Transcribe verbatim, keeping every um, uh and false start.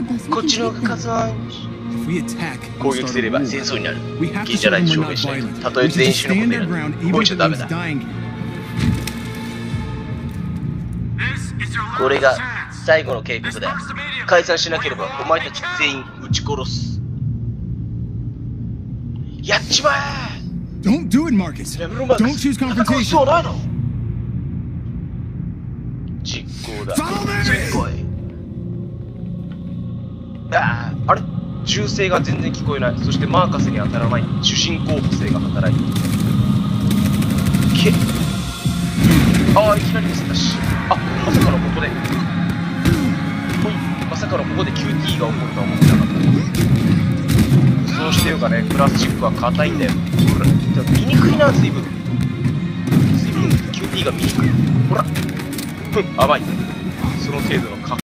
こっちの数は攻撃すれば戦争になる。銀じゃないと証明しないと。たとえ全員死ぬことになる。動いちゃダメだ。これが最後の警告だ。解散しなければお前たち全員撃ち殺す。やっちまえ。 Don't do it, Marcus. Don't choose confrontation. 実行だ。実行へ。ああ、あれ銃声が全然聞こえない。そしてマーカスに当たらない主審候補生が働いている。けああ、いきなり見せたし。あ、まさかのここで。ほい、まさかのここで キューティー が起こるとは思ってなかった。そうしてよかね、プラスチックは硬いんだよ。ほら、見にくいな、随分。随分 キューティー が見にくい。ほら、ふん、甘い。その程度の